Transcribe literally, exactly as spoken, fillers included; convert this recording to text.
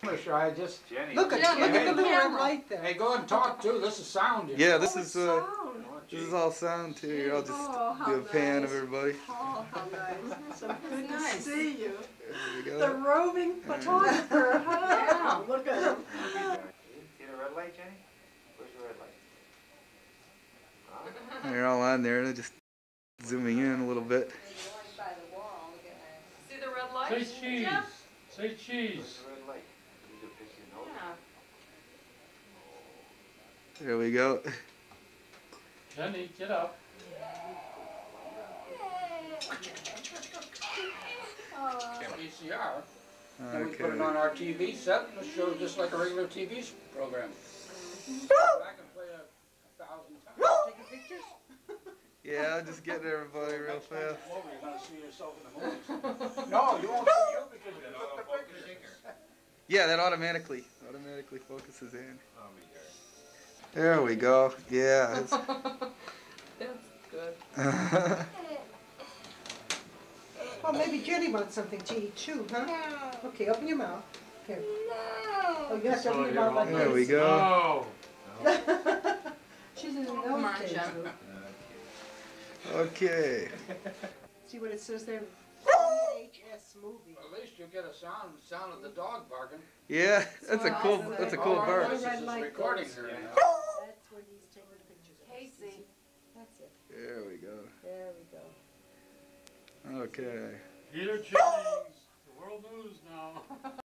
I just Jenny. Look at, Yeah, look hey, at the little red camera. light there. Hey, go ahead and talk too. This is sound. You Yeah, know. this Oh, is it's uh, sound. this is all sound too. Here, I'll just Oh, how do a pan nice. of everybody. Oh, how nice. So good nice. to see you. There we The go. roving photographer, huh? Yeah. Look at him. See the red light, Jenny? Where's the red light? They're all on there. They're just zooming in a little bit. See the red light? Say cheese. Yeah. Say cheese. Where's the red light? You need to fix your nose. Yeah. There we go. Jenny, get up. V C R. And we put it Okay. on our T V set. It shows just like a regular T V program. I can play a, a thousand times. Taking pictures? Yeah, I'm just getting everybody real fast. You're gonna see yourself in the movies. No, you won't see you because you took the pictures. Yeah, that automatically automatically focuses in. There we go. Yeah. It's That's good. Oh, maybe Jenny wants something to eat too, huh? No. Okay, open your mouth. Here. No. Oh, you have to open your mouth like There we this. go. No. She's in an Come on, elf Jen. too. Okay. See what it says there? V H S movie. At least you'll get a sound sound of the dog barking. Yeah, that's a cool that's a cool All our bird. voices Red is light recording goes. her now. That's when he's taking the pictures. Casey. That's it. There we go. There we go. Okay. Peter Jennings. The world news now.